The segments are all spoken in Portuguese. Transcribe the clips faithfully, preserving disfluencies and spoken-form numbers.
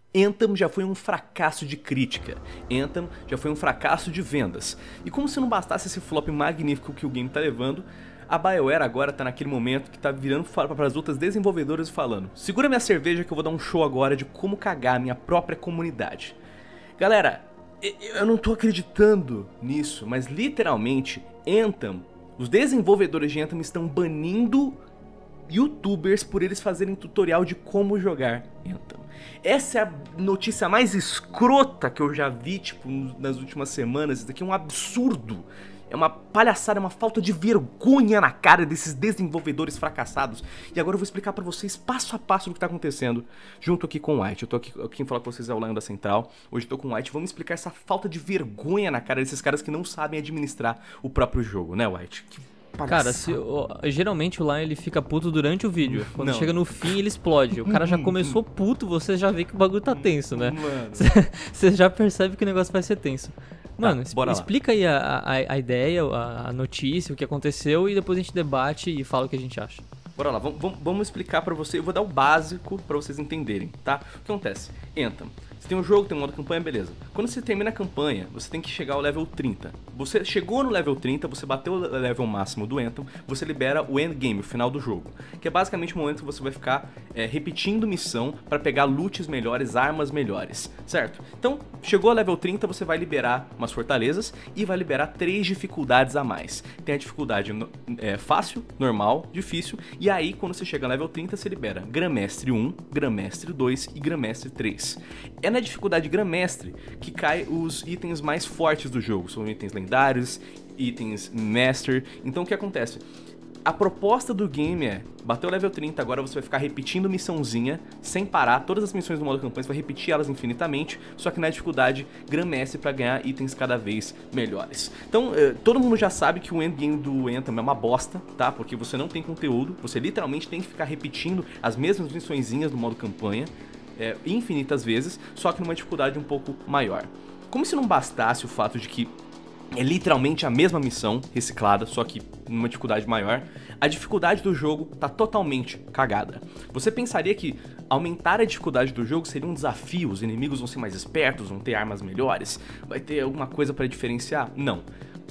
Anthem já foi um fracasso de crítica, Anthem já foi um fracasso de vendas. E como se não bastasse esse flop magnífico que o game tá levando, a BioWare agora tá naquele momento que tá virando para as outras desenvolvedoras e falando: segura minha cerveja que eu vou dar um show agora de como cagar a minha própria comunidade. Galera, eu não tô acreditando nisso, mas literalmente, Anthem, os desenvolvedores de Anthem estão banindo YouTubers por eles fazerem tutorial de como jogar Anthem. Essa é a notícia mais escrota que eu já vi, tipo, nas últimas semanas. Isso daqui é um absurdo. É uma palhaçada, é uma falta de vergonha na cara desses desenvolvedores fracassados. E agora eu vou explicar pra vocês passo a passo do que tá acontecendo junto aqui com o White. Eu tô aqui, quem fala com vocês é o Lion da Central. Hoje eu tô com o White. Vamos explicar essa falta de vergonha na cara desses caras que não sabem administrar o próprio jogo, né, White? Que Cara, se, ó, geralmente o Lion ele fica puto durante o vídeo. Quando Não. chega no fim, ele explode. O cara já começou puto, você já vê que o bagulho tá tenso, né? Mano. Você já percebe que o negócio vai ser tenso. Mano, Tá, bora lá. explica aí a, a, a ideia, a, a notícia, o que aconteceu e depois a gente debate e fala o que a gente acha. Bora lá, vamos, vamos- vamos explicar pra você. Eu vou dar o básico pra vocês entenderem, tá? O que acontece? Anthem. Você tem um jogo, tem um modo campanha, beleza. Quando você termina a campanha, você tem que chegar ao level trinta. Você chegou no level trinta, você bateu o level máximo do Anthem, você libera o endgame, o final do jogo. Que é basicamente o momento que você vai ficar é, repetindo missão pra pegar loots melhores, armas melhores, certo? Então, chegou ao level trinta, você vai liberar umas fortalezas e vai liberar três dificuldades a mais. Tem a dificuldade no- é, fácil, normal, difícil, e aí quando você chega ao level trinta, você libera Grã-Mestre um, Grã-Mestre dois e Grã-Mestre três. É na dificuldade Grã-Mestre que cai os itens mais fortes do jogo, são itens lendários, itens Master. Então o que acontece? A proposta do game é, bateu o level trinta, agora você vai ficar repetindo missãozinha, sem parar, todas as missões do modo campanha, você vai repetir elas infinitamente, só que na dificuldade Grã-Mestre pra ganhar itens cada vez melhores. Então, eh, todo mundo já sabe que o endgame do Anthem é uma bosta, tá? Porque você não tem conteúdo, você literalmente tem que ficar repetindo as mesmas missõezinhas do modo campanha, é, infinitas vezes, só que numa dificuldade um pouco maior. Como se não bastasse o fato de que é literalmente a mesma missão reciclada, só que numa dificuldade maior, a dificuldade do jogo tá totalmente cagada. Você pensaria que aumentar a dificuldade do jogo seria um desafio, os inimigos vão ser mais espertos, vão ter armas melhores, vai ter alguma coisa pra diferenciar? Não.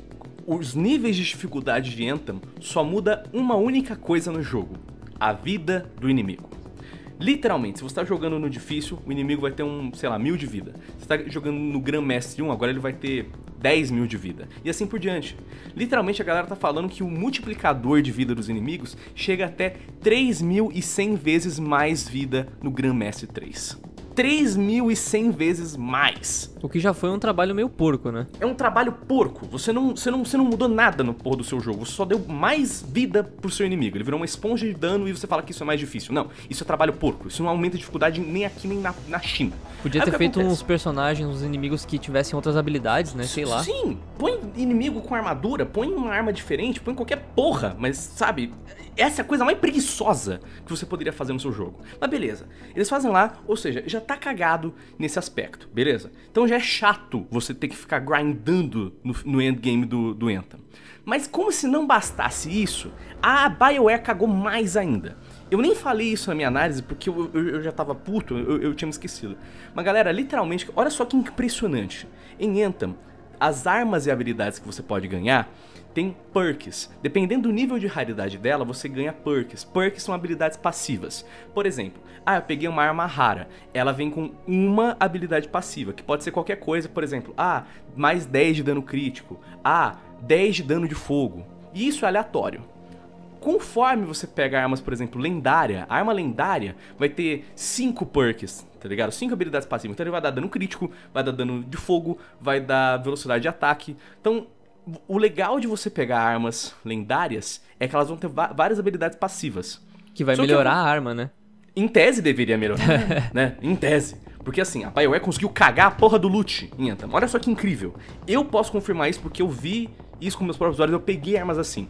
Os níveis de dificuldade de Anthem só muda uma única coisa no jogo: a vida do inimigo. Literalmente, se você tá jogando no difícil, o inimigo vai ter um, sei lá, mil de vida. Se você tá jogando no Grã-Mestre um, agora ele vai ter dez mil de vida. E assim por diante. Literalmente a galera tá falando que o multiplicador de vida dos inimigos chega até três mil e cem vezes mais vida no Grã-Mestre três. três mil e cem vezes mais. O que já foi um trabalho meio porco, né? É um trabalho porco. Você não, você não, você não mudou nada no porra do seu jogo. Você só deu mais vida pro seu inimigo. Ele virou uma esponja de dano e você fala que isso é mais difícil. Não, isso é trabalho porco. Isso não aumenta a dificuldade nem aqui nem na, na China. Podia Aí o ter que feito acontece? uns personagens, uns inimigos que tivessem outras habilidades, né? Sei lá. Sim, põe inimigo com armadura, põe uma arma diferente, põe qualquer porra, mas sabe, essa é a coisa mais preguiçosa que você poderia fazer no seu jogo. Mas beleza, eles fazem lá, ou seja, já tá cagado nesse aspecto, beleza? Então já é chato você ter que ficar grindando no, no endgame do, do Anthem. Mas como se não bastasse isso, a BioWare cagou mais ainda. Eu nem falei isso na minha análise porque eu, eu, eu já tava puto, eu, eu tinha me esquecido. Mas galera, literalmente, olha só que impressionante. Em Anthem, as armas e habilidades que você pode ganhar tem perks. Dependendo do nível de raridade dela, você ganha perks. Perks são habilidades passivas. Por exemplo, ah, eu peguei uma arma rara. Ela vem com uma habilidade passiva, que pode ser qualquer coisa. Por exemplo, ah, mais dez de dano crítico. Ah, dez de dano de fogo. E isso é aleatório. Conforme você pega armas, por exemplo, lendária, a arma lendária vai ter cinco perks, tá ligado? cinco habilidades passivas. Então ele vai dar dano crítico, vai dar dano de fogo, vai dar velocidade de ataque. Então, o legal de você pegar armas lendárias é que elas vão ter várias habilidades passivas. Que vai Só que melhorar eu- a arma, né? Em tese deveria melhorar, né? Em tese. Porque assim, a BioWare conseguiu cagar a porra do loot em Anthem. Olha só que incrível. Eu posso confirmar isso porque eu vi isso com meus próprios olhos, eu peguei armas assim.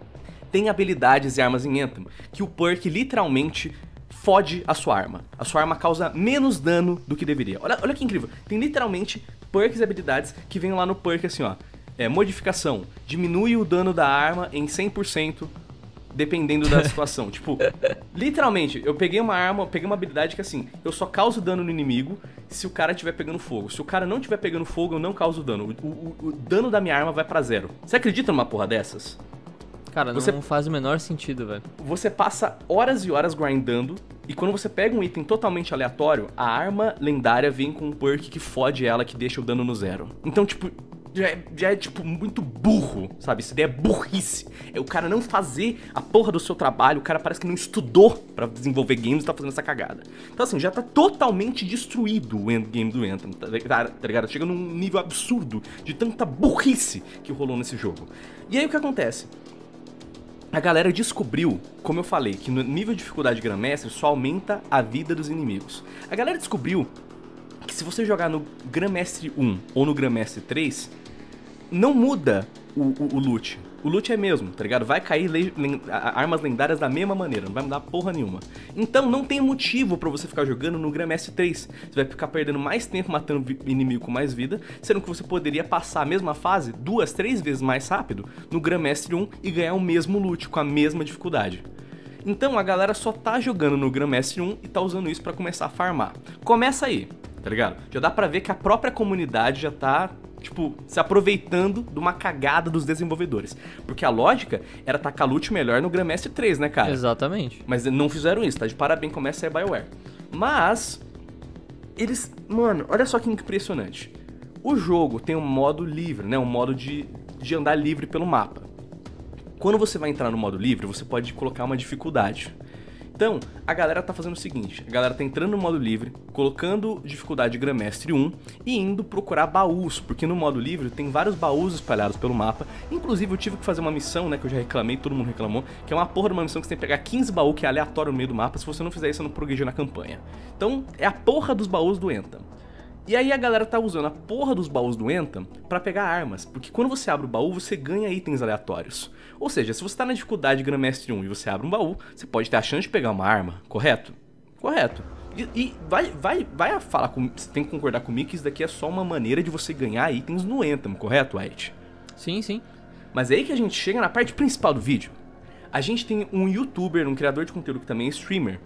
Tem habilidades e armas em Anthem que o perk literalmente fode a sua arma. A sua arma causa menos dano do que deveria. Olha, olha que incrível. Tem literalmente perks e habilidades que vêm lá no perk assim, ó. É, modificação. Diminui o dano da arma em cem por cento dependendo da situação. Tipo, literalmente, eu peguei uma arma, eu peguei uma habilidade que assim, eu só causo dano no inimigo se o cara estiver pegando fogo. Se o cara não estiver pegando fogo, eu não causo dano. O, o, o dano da minha arma vai pra zero. Você acredita numa porra dessas? Cara, Você- não faz o menor sentido, velho. Você passa horas e horas grindando, e quando você pega um item totalmente aleatório, a arma lendária vem com um perk que fode ela, que deixa o dano no zero. Então, tipo, já é, já é, tipo, muito burro, sabe? Isso daí é burrice. É o cara não fazer a porra do seu trabalho, o cara parece que não estudou pra desenvolver games e tá fazendo essa cagada. Então, assim, já tá totalmente destruído o endgame do Anthem, tá ligado? Tá ligado? Chega num nível absurdo de tanta burrice que rolou nesse jogo. E aí, o que acontece? A galera descobriu, como eu falei, que no nível de dificuldade Grandmestre só aumenta a vida dos inimigos. A galera descobriu que se você jogar no Grandmestre um ou no Grandmestre três, não muda o, o, o loot. O loot é mesmo, tá ligado? Vai cair le len armas lendárias da mesma maneira, não vai mudar porra nenhuma. Então não tem motivo pra você ficar jogando no Grandmestre três. Você vai ficar perdendo mais tempo matando inimigo com mais vida, sendo que você poderia passar a mesma fase duas, três vezes mais rápido no Grandmestre um e ganhar o mesmo loot com a mesma dificuldade. Então a galera só tá jogando no Grandmestre um e tá usando isso pra começar a farmar. Começa aí, tá ligado? Já dá pra ver que a própria comunidade já tá, tipo, se aproveitando de uma cagada dos desenvolvedores. Porque a lógica era tacar loot melhor no Grandmestre três, né, cara? Exatamente. Mas não fizeram isso, tá? De parabéns, começa a BioWare. Mas, eles... Mano, olha só que impressionante. O jogo tem um modo livre, né? Um modo de, de andar livre pelo mapa. Quando você vai entrar no modo livre, você pode colocar uma dificuldade. Então, a galera tá fazendo o seguinte, a galera tá entrando no modo livre, colocando dificuldade Grandmestre um e indo procurar baús, porque no modo livre tem vários baús espalhados pelo mapa. Inclusive eu tive que fazer uma missão, né, que eu já reclamei, todo mundo reclamou, que é uma porra de uma missão que você tem que pegar quinze baús, que é aleatório no meio do mapa. Se você não fizer isso, você não progredir na campanha. Então, é a porra dos baús do Anthem. E aí a galera tá usando a porra dos baús do Anthem pra pegar armas, porque quando você abre o baú, você ganha itens aleatórios. Ou seja, se você tá na dificuldade Grandmestre um e você abre um baú, você pode ter a chance de pegar uma arma, correto? Correto. E, e vai, vai, vai falar com, você tem que concordar comigo que isso daqui é só uma maneira de você ganhar itens no Anthem, correto, White? Sim, sim. Mas é aí que a gente chega na parte principal do vídeo. A gente tem um youtuber, um criador de conteúdo que também é streamer.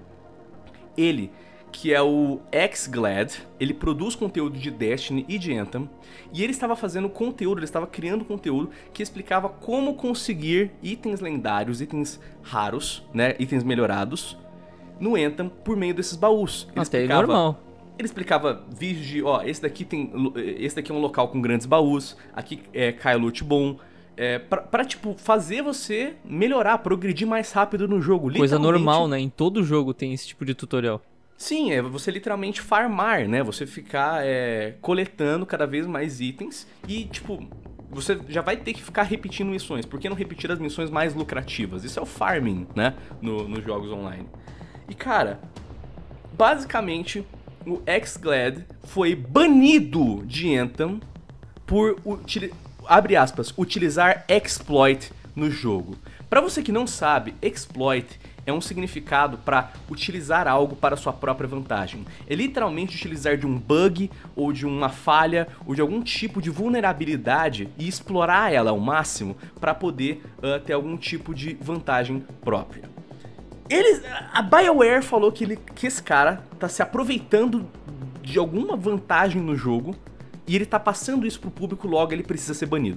Ele... que é o Xglad, ele produz conteúdo de Destiny e de Anthem, e ele estava fazendo conteúdo, ele estava criando conteúdo que explicava como conseguir itens lendários, itens raros, né, itens melhorados, no Anthem por meio desses baús. Ele Até explicava, normal. Ele explicava vídeos de, ó, esse daqui tem, esse daqui é um local com grandes baús, aqui é, cai loot bom, é, pra, pra, tipo, fazer você melhorar, progredir mais rápido no jogo. Coisa normal, né, em todo jogo tem esse tipo de tutorial. Sim, é você literalmente farmar, né? Você ficar é, coletando cada vez mais itens e, tipo, você já vai ter que ficar repetindo missões. Por que não repetir as missões mais lucrativas? Isso é o farming, né? No, nos jogos online. E, cara, basicamente, o Xglad foi banido de Anthem por, abre aspas, utilizar exploit no jogo. Pra você que não sabe, exploit é um significado para utilizar algo para sua própria vantagem. É literalmente utilizar de um bug, ou de uma falha, ou de algum tipo de vulnerabilidade e explorar ela ao máximo para poder uh, ter algum tipo de vantagem própria. Eles, a BioWare falou que, ele, que esse cara tá se aproveitando de alguma vantagem no jogo e ele tá passando isso pro público, logo ele precisa ser banido.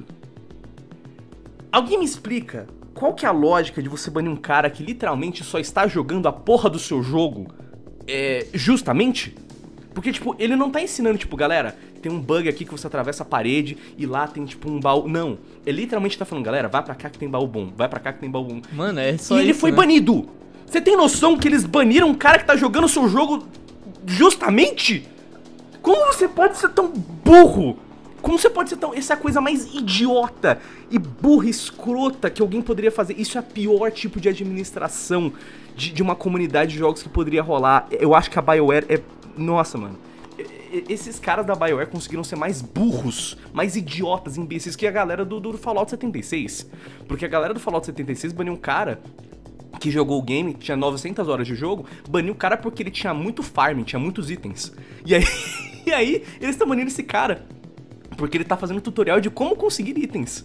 Alguém me explica qual que é a lógica de você banir um cara que literalmente só está jogando a porra do seu jogo é, justamente? Porque, tipo, ele não tá ensinando, tipo, galera, tem um bug aqui que você atravessa a parede e lá tem, tipo, um baú. Não, ele literalmente tá falando, galera, vai pra cá que tem baú bom, vai pra cá que tem baú bom. Mano, é só E ele isso, foi né? banido! Você tem noção que eles baniram um cara que tá jogando o seu jogo justamente? Como você pode ser tão burro? Como você pode ser tão... Essa é a coisa mais idiota e burra, escrota que alguém poderia fazer. Isso é o pior tipo de administração de, de uma comunidade de jogos que poderia rolar. Eu acho que a BioWare é... Nossa, mano. Esses caras da BioWare conseguiram ser mais burros, mais idiotas, imbecis que a galera do, do Fallout setenta e seis. Porque a galera do Fallout setenta e seis baniu um cara que jogou o game, tinha novecentas horas de jogo, baniu o cara porque ele tinha muito farm, tinha muitos itens. E aí, e aí eles estão banindo esse cara porque ele tá fazendo tutorial de como conseguir itens.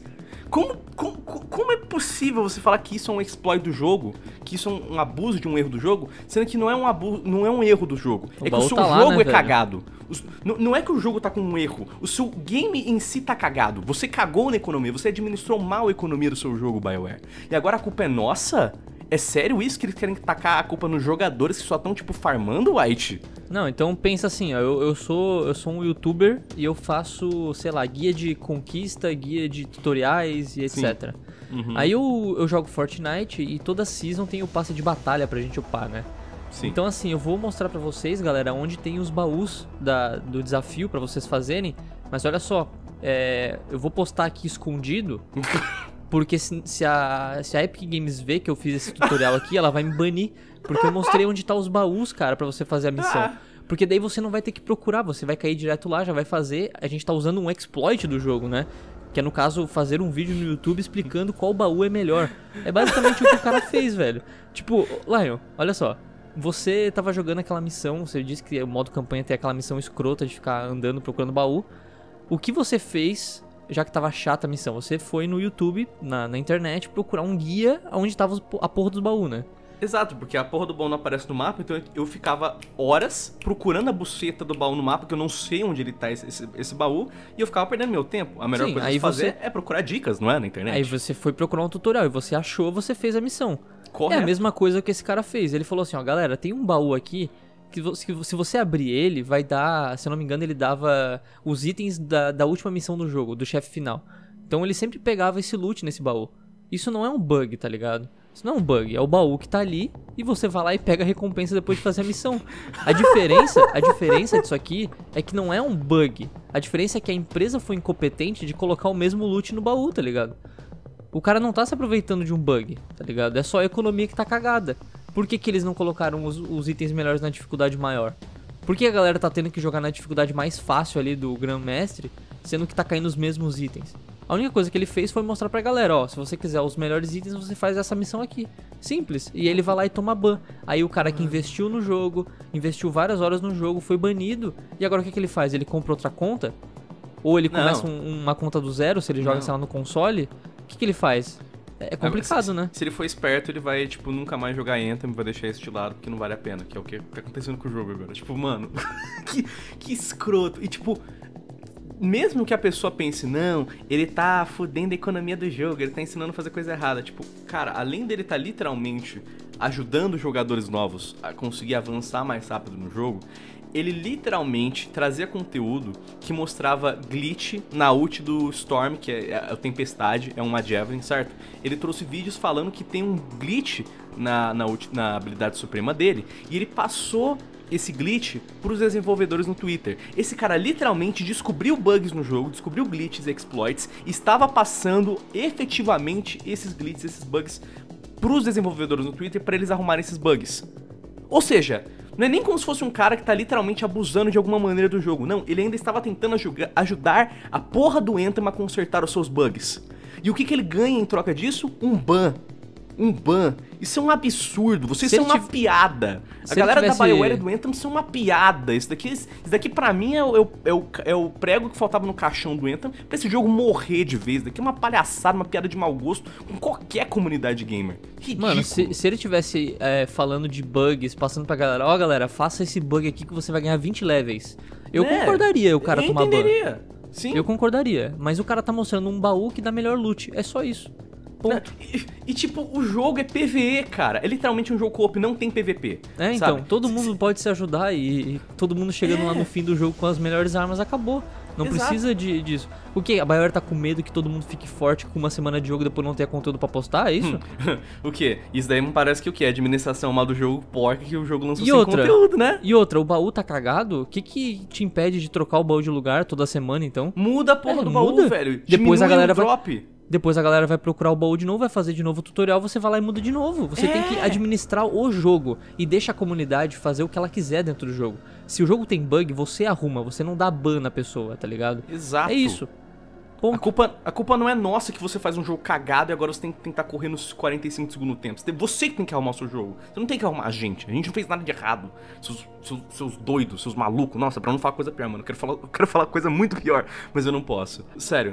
Como, como, como é possível você falar que isso é um exploit do jogo, que isso é um, um abuso de um erro do jogo, sendo que não é um abuso, não é um erro do jogo. O é que o seu tá lá, jogo né, é velho? cagado. Os, não, não é que o jogo tá com um erro, o seu game em si tá cagado. Você cagou na economia, você administrou mal a economia do seu jogo, BioWare. E agora a culpa é nossa? É sério isso que eles querem tacar a culpa nos jogadores que só estão, tipo, farmando, White? Não, então pensa assim, ó, eu, eu, sou, eu sou um youtuber e eu faço, sei lá, guia de conquista, guia de tutoriais e etcétera. Uhum. Aí eu, eu jogo Fortnite e toda season tem o passe de batalha pra gente upar, né? Sim. Então assim, eu vou mostrar pra vocês, galera, onde tem os baús da, do desafio pra vocês fazerem. Mas olha só, é, eu vou postar aqui escondido... Porque se, se, a, se a Epic Games ver que eu fiz esse tutorial aqui, ela vai me banir. Porque eu mostrei onde tá os baús, cara, pra você fazer a missão. Ah. Porque daí você não vai ter que procurar, você vai cair direto lá, já vai fazer. A gente tá usando um exploit do jogo, né? Que é, no caso, fazer um vídeo no YouTube explicando qual baú é melhor. É basicamente o que o cara fez, velho. Tipo, Lion, olha só. Você tava jogando aquela missão, você disse que o modo campanha tem aquela missão escrota de ficar andando procurando baú. O que você fez... Já que tava chata a missão, você foi no YouTube, na, na internet, procurar um guia onde tava a porra dos baús, né? Exato, porque a porra do baú não aparece no mapa, então eu ficava horas procurando a buceta do baú no mapa, que eu não sei onde ele tá, esse, esse, esse baú, e eu ficava perdendo meu tempo. A melhor Sim, coisa aí de fazer você... é procurar dicas, não é? Na internet. Aí você foi procurar um tutorial e você achou, você fez a missão. Correto. É a mesma coisa que esse cara fez. Ele falou assim, ó, galera, tem um baú aqui... Que se você abrir ele, vai dar... Se eu não me engano, ele dava os itens da, da última missão do jogo, do chefe final. Então ele sempre pegava esse loot nesse baú. Isso não é um bug, tá ligado? Isso não é um bug, é o baú que tá ali e você vai lá e pega a recompensa depois de fazer a missão. A diferença, a diferença disso aqui é que não é um bug. A diferença é que a empresa foi incompetente de colocar o mesmo loot no baú, tá ligado? O cara não tá se aproveitando de um bug, tá ligado? É só a economia que tá cagada. Por que que eles não colocaram os, os itens melhores na dificuldade maior? Por que a galera tá tendo que jogar na dificuldade mais fácil ali do Grandmestre, sendo que tá caindo os mesmos itens? A única coisa que ele fez foi mostrar pra galera, ó, se você quiser os melhores itens, você faz essa missão aqui. Simples. E ele vai lá e toma ban. Aí o cara que investiu no jogo, investiu várias horas no jogo, foi banido. E agora o que que ele faz? Ele compra outra conta? Ou ele começa um, uma conta do zero, se ele joga, sei lá, no console? O que que ele faz? É complicado, se, né? Se ele for esperto, ele vai, tipo, nunca mais jogar Anthem, vai deixar esse de lado, porque não vale a pena, que é o que tá acontecendo com o jogo agora. Tipo, mano, que, que escroto. E, tipo, mesmo que a pessoa pense, não, ele tá fudendo a economia do jogo, ele tá ensinando a fazer coisa errada. Tipo, cara, além dele tá literalmente ajudando jogadores novos a conseguir avançar mais rápido no jogo, ele literalmente trazia conteúdo que mostrava glitch na ult do Storm, que é a Tempestade, é uma Javelin, certo? Ele trouxe vídeos falando que tem um glitch na, na, ult, na habilidade suprema dele, e ele passou esse glitch para os desenvolvedores no Twitter. Esse cara literalmente descobriu bugs no jogo, descobriu glitches e exploits, e estava passando efetivamente esses glitches, esses bugs para os desenvolvedores no Twitter para eles arrumarem esses bugs. Ou seja, não é nem como se fosse um cara que tá literalmente abusando de alguma maneira do jogo. Não, ele ainda estava tentando ajudar a porra do Anthem a consertar os seus bugs. E o que que ele ganha em troca disso? Um ban. Um ban. Isso é um absurdo. Vocês Se são uma tiv... piada. Se a galera tivesse... da BioWare e do Anthem são uma piada. Isso daqui, isso daqui pra mim é o, é, o, é, o, é o prego que faltava no caixão do Anthem pra esse jogo morrer de vez. Isso daqui é uma palhaçada, uma piada de mau gosto com qualquer comunidade gamer. Ridículo. Mano, se, se ele tivesse é, falando de bugs, passando pra galera, ó, galera, faça esse bug aqui que você vai ganhar vinte levels. Eu É, concordaria o cara eu tomar ban. entenderia. Sim. Eu concordaria, mas o cara tá mostrando um baú que dá melhor loot, é só isso. Ponto. E, e tipo, o jogo é P V E, cara. É literalmente um jogo co-op, não tem P V P. É, então, sabe? todo mundo pode se ajudar e, e todo mundo chegando É. lá no fim do jogo com as melhores armas, acabou. Não Exato. precisa de, disso. O que? A BioWare tá com medo que todo mundo fique forte com uma semana de jogo e depois não tenha conteúdo pra postar, é isso? O quê? Isso daí me parece que o quê? A administração mal do jogo porca que o jogo lançou E sem outra? conteúdo, né? E outra, o baú tá cagado? O que que te impede de trocar o baú de lugar toda semana, então? Muda a porra É, do baú, muda. velho. Depois Diminui a galera o vai- drop. Depois a galera vai procurar o baú de novo, vai fazer de novo o tutorial, você vai lá e muda de novo. Você É. tem que administrar o jogo e deixa a comunidade fazer o que ela quiser dentro do jogo. Se o jogo tem bug, você arruma, você não dá ban na pessoa, tá ligado? Exato. É isso. A Ponto. culpa, a culpa não é nossa que você faz um jogo cagado e agora você tem que tentar correr nos quarenta e cinco segundos do tempo. Você que tem que arrumar o seu jogo. Você não tem que arrumar a gente. A gente não fez nada de errado. Seus, seus, seus doidos, seus malucos. Nossa, pra não falar coisa pior, mano. Eu quero falar, eu quero falar coisa muito pior, mas eu não posso. Sério.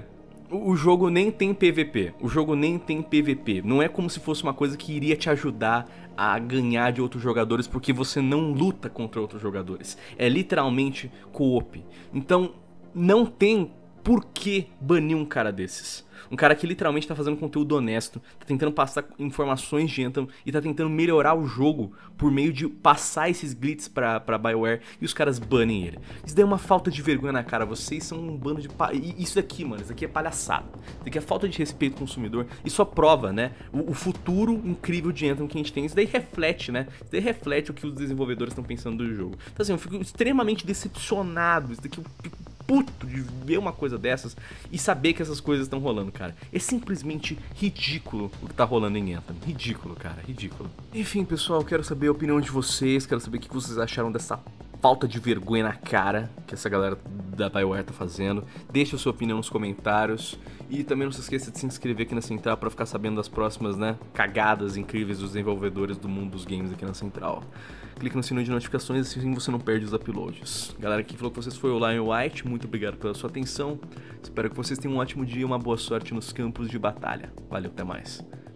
O jogo nem tem P V P, o jogo nem tem P V P. Não é como se fosse uma coisa que iria te ajudar a ganhar de outros jogadores, porque você não luta contra outros jogadores. É literalmente co-op. Então não tem por que banir um cara desses. Um cara que literalmente tá fazendo conteúdo honesto, tá tentando passar informações de Anthem e tá tentando melhorar o jogo por meio de passar esses glitches pra, pra BioWare, e os caras banem ele. Isso daí é uma falta de vergonha na cara. Vocês são um bando de... Pa... Isso daqui, mano, isso aqui é palhaçada. Isso daqui é falta de respeito ao consumidor. E só prova, né, o, o futuro incrível de Anthem que a gente tem. Isso daí reflete, né, isso daí reflete o que os desenvolvedores estão pensando do jogo. Então assim, eu fico extremamente decepcionado. Isso daqui eu fico puto de ver uma coisa dessas e saber que essas coisas estão rolando, cara. É simplesmente ridículo o que tá rolando em Anthem. Ridículo, cara, ridículo. Enfim, pessoal, quero saber a opinião de vocês, quero saber o que vocês acharam dessa falta de vergonha na cara que essa galera da BioWare tá fazendo. Deixa a sua opinião nos comentários e também não se esqueça de se inscrever aqui na Central pra ficar sabendo das próximas, né, cagadas incríveis dos desenvolvedores do mundo dos games aqui na Central. Clique no sininho de notificações, assim você não perde os uploads. Galera que falou que vocês foi o Lion White, muito obrigado pela sua atenção. Espero que vocês tenham um ótimo dia e uma boa sorte nos campos de batalha. Valeu, até mais.